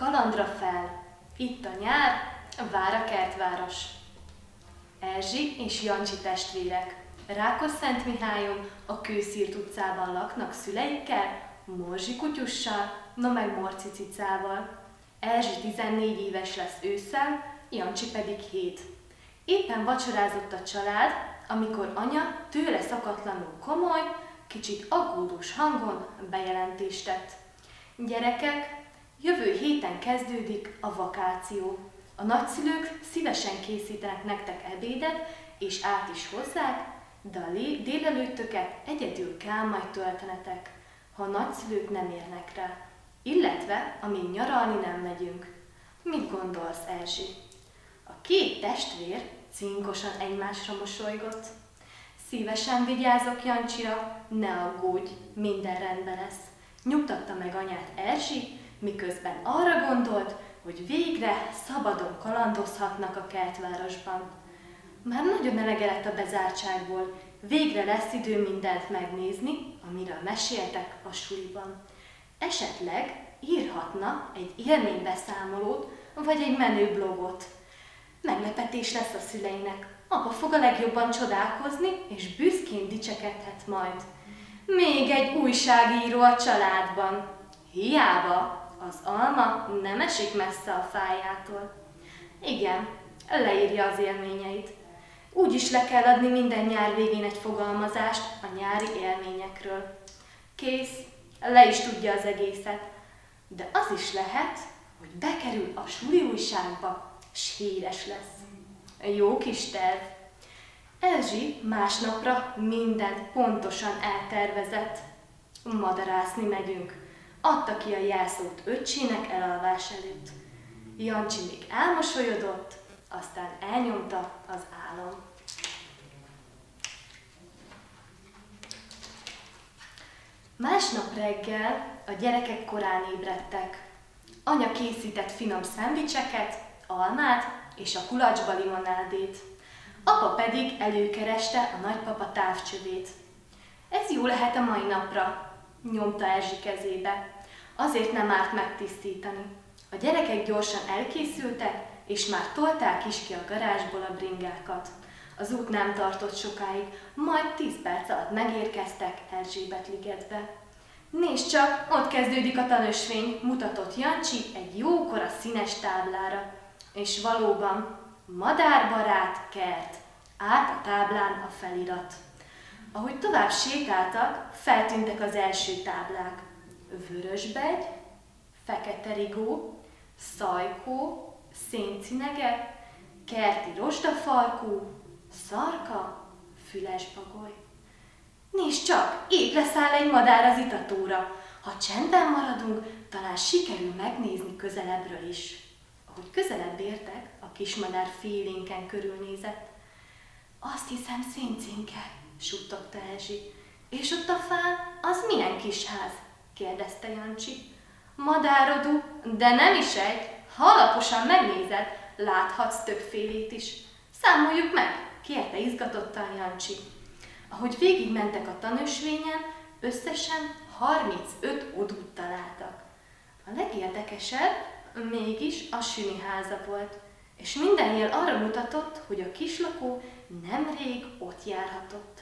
Kalandra fel, itt a nyár, vár a kertváros. Erzsi és Jancsi testvérek Rákosszentmihályon, a Kőszírt utcában laknak szüleikkel, Morzsi kutyussal, no meg Morci cicával. Erzsi 14 éves lesz ősszel, Jancsi pedig 7. Éppen vacsorázott a család, amikor anya tőle szakatlanul komoly, kicsit aggódós hangon bejelentést tett. Gyerekek, jövő héten kezdődik a vakáció. A nagyszülők szívesen készítenek nektek ebédet, és át is hozzák, de a délelőttöket egyedül kell majd töltenetek, ha a nagyszülők nem érnek rá, illetve amíg nyaralni nem megyünk. Mit gondolsz, Erzsi? A két testvér cinkosan egymásra mosolygott. Szívesen vigyázok Jancsira, ne aggódj, minden rendben lesz, nyugtatta meg anyát Erzsi, miközben arra gondolt, hogy végre szabadon kalandozhatnak a kertvárosban. Már nagyon elege lett a bezártságból, végre lesz idő mindent megnézni, amiről meséltek a suliban. Esetleg írhatna egy élménybeszámolót, vagy egy menő blogot. Meglepetés lesz a szüleinek, apa fog a legjobban csodálkozni, és büszkén dicsekedhet majd. Még egy újságíró a családban. Hiába, az alma nem esik messze a fájától. Igen, leírja az élményeit. Úgy is le kell adni minden nyár végén egy fogalmazást a nyári élményekről. Kész, le is tudja az egészet. De az is lehet, hogy bekerül a suli újságba, s híres lesz. Jó kis terv. Erzsi másnapra mindent pontosan eltervezett. Madarászni megyünk. Adta ki a jelszót öccsének elalvás előtt. Jancsi még elmosolyodott, aztán elnyomta az álom. Másnap reggel a gyerekek korán ébredtek. Anya készített finom szendvicseket, almát és a kulacsba limonádét. Apa pedig előkereste a nagypapa távcsövét. Ez jó lehet a mai napra, nyomta Erzsi kezébe. Azért nem árt megtisztítani. A gyerekek gyorsan elkészültek, és már tolták is ki a garázsból a bringákat. Az út nem tartott sokáig, majd 10 perc alatt megérkeztek Erzsébet-ligetbe. Nézd csak, ott kezdődik a tanösvény, mutatott Jancsi egy jókora színes táblára. És valóban, madárbarát kert, állt a táblán a felirat. Ahogy tovább sétáltak, feltűntek az első táblák. Vörösbegy, fekete rigó, szajkó, széncinege, kerti rozsdafarkú, szarka, fülesbagoly. Nézd csak, épp leszáll egy madár az itatóra. Ha csendben maradunk, talán sikerül megnézni közelebbről is. Ahogy közelebb értek, a kismadár félénken körülnézett. Azt hiszem széncinke, suttogta Erzsi. És ott a fán, az milyen kis ház? Kérdezte Jancsi. Madárodú, de nem is egy. Ha alaposan megnézed, láthatsz többfélét is. Számoljuk meg, kérte izgatottan Jancsi. Ahogy végigmentek a tanösvényen, összesen 35 odút találtak. A legérdekesebb mégis a süni háza volt, és minden jel arra mutatott, hogy a kislakó nemrég ott járhatott.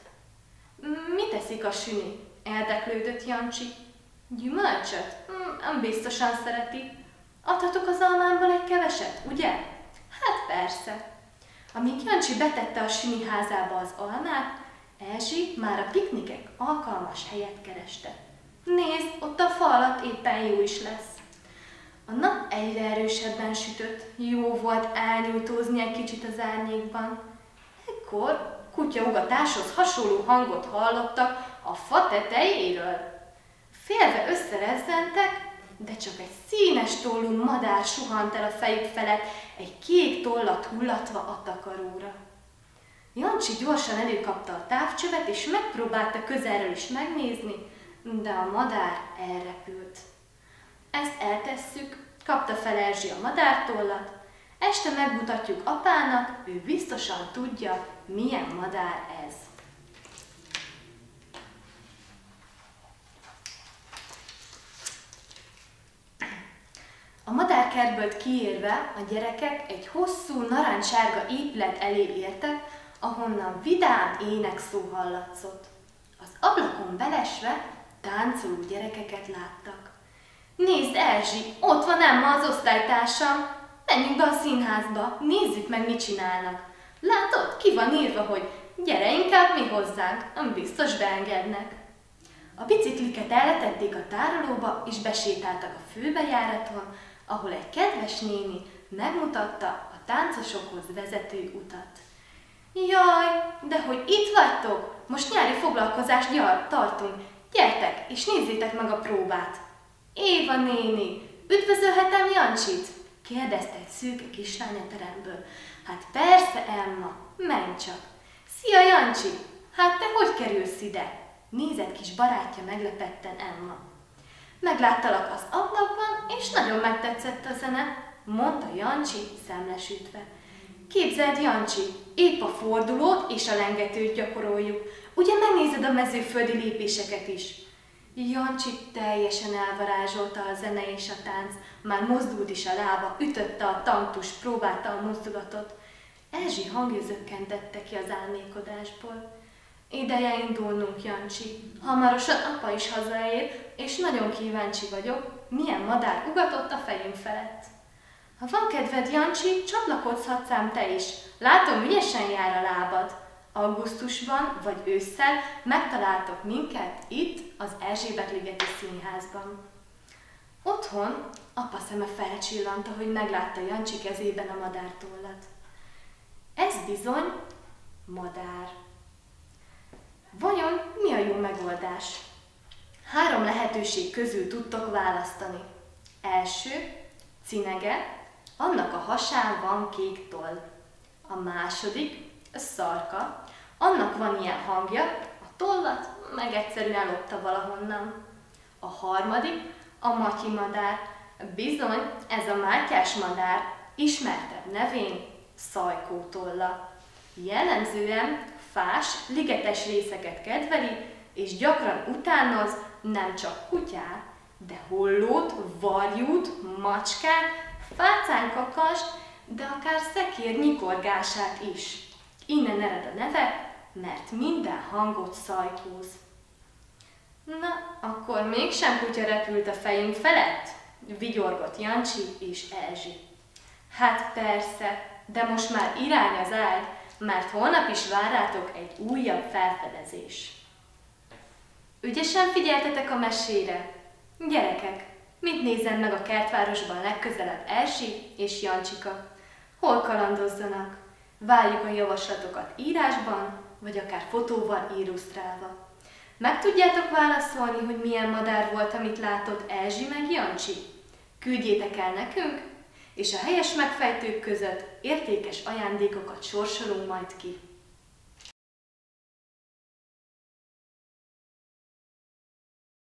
Mit teszik a süni? Érdeklődött Jancsi. Gyümölcsöt? Biztosan szereti. Adhatok az almámból egy keveset, ugye? Hát persze. Amíg Jancsi betette a süni házába az almát, Erzsi már a piknikek alkalmas helyet kereste. Nézd, ott a fa alatt éppen jó is lesz. A nap egyre erősebben sütött, jó volt elnyújtózni egy kicsit az árnyékban. Ekkor kutyaugatáshoz hasonló hangot hallottak a fa tetejéről. Félve összerezzentek, de csak egy színes tollú madár suhant el a fejük felett, egy kék tollat hullatva a takaróra. Jancsi gyorsan előkapta a távcsövet, és megpróbálta közelről is megnézni, de a madár elrepült. Ezt eltesszük, kapta fel Erzsi a madártollat. Este megmutatjuk apának, ő biztosan tudja, milyen madár ez. A madár madárkertből kiérve a gyerekek egy hosszú, narancssárga épület elé értek, ahonnan vidám énekszó hallatszott. Az ablakon belesve táncoló gyerekeket láttak. Nézd, Erzsi, ott van Emma, az osztálytársam! Menjünk be a színházba, nézzük meg, mit csinálnak. Látod, ki van írva, hogy gyere inkább mi hozzánk, biztos beengednek. A bicikliket elletették a tárolóba, és besétáltak a főbejáraton, ahol egy kedves néni megmutatta a táncosokhoz vezető utat. Jaj, de hogy itt vagytok? Most nyári foglalkozást tartunk. Gyertek, és nézzétek meg a próbát. Éva néni, üdvözölhetem Jancsit? Kérdezte egy szűke kislány a teremből. Hát persze, Emma, menj csak. Szia, Jancsi! Hát te hogy kerülsz ide? Nézett kis barátja meglepetten Emma. Megláttalak az ablakban, és nagyon megtetszett a zene, mondta Jancsi szemlesütve. Képzeld, Jancsi, épp a fordulót és a lengetőt gyakoroljuk. Ugye megnézed a mezőföldi lépéseket is? Jancsi teljesen elvarázsolta a zene és a tánc, már mozdult is a lába, ütötte a tanktus, próbálta a mozdulatot. Erzsi hangja zökkentette ki az álmélkodásból. Ideje indulnunk, Jancsi. Hamarosan apa is hazaér, és nagyon kíváncsi vagyok, milyen madár ugatott a fejünk felett. Ha van kedved, Jancsi, csatlakozhatsz ám te is. Látom, ügyesen jár a lábad. Augusztusban vagy ősszel megtaláltok minket itt, az Erzsébet-ligeti Színházban. Otthon apa szeme felcsillant, ahogy meglátta Jancsi kezében a madártollat. Ez bizony madár. Vajon mi a jó megoldás? 3 lehetőség közül tudtok választani. Első, cinege, annak a hasán van kék toll. A második, a szarka, annak van ilyen hangja, a tollat meg egyszerűen lopta valahonnan. A harmadik, a matyi madár. Bizony, ez a mátyás madár, ismertebb nevén szajkótolla. Jellemzően fás, ligetes részeket kedveli, és gyakran utánoz nem csak kutyát, de hollót, varjút, macskát, fácánkakast, de akár szekér nyikorgását is. Innen ered a neve, mert minden hangot szajkóz. Na, akkor mégsem kutya repült a fejünk felett? Vigyorgott Jancsi és Erzsi. Hát persze, de most már irány az ágy, mert holnap is vár rátok egy újabb felfedezés. Ügyesen figyeltetek a mesére? Gyerekek, mit nézzen meg a kertvárosban legközelebb Erzsi és Jancsika? Hol kalandozzanak? Várjuk a javaslatokat írásban, vagy akár fotóval illusztrálva. Meg tudjátok válaszolni, hogy milyen madár volt, amit látott Erzsi meg Jancsi? Küldjétek el nekünk, és a helyes megfejtők között értékes ajándékokat sorsolunk majd ki.